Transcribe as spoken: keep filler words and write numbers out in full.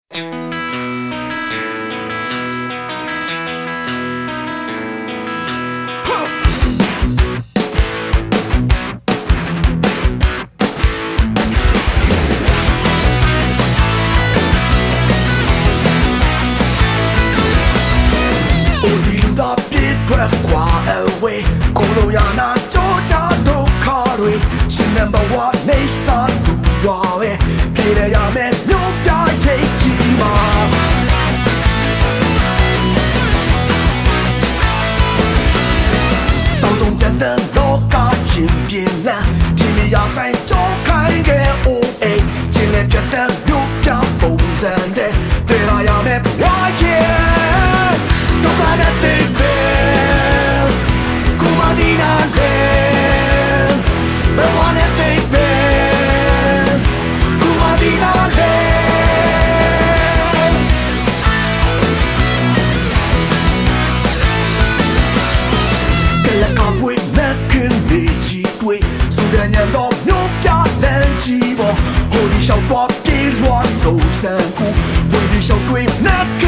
Number one နေစားတူပါပဲပြေရရမယ်မြို့ပြရိတ်ကြီးမှာတောင်ကြုံတဲ့လောကရင်ပြင်းလာဒီနေရာဆိုင်ကြောခိုင်းခဲ့အိုးအိမ်ချင်းလက်ပြတဲ့မြို့ပြပုံစံတဲ့တွေ့ရရမယ်ဝါရဲ့တော့ဘာနဲ့တဲ့ကူမဒီနာတဲ့ I wanna take back Kumadina land Kala kapwe nakin meji twe Sudanya no nyopya lanji bo Holi shao pop ki lwa so san ku Holi shao twe nakin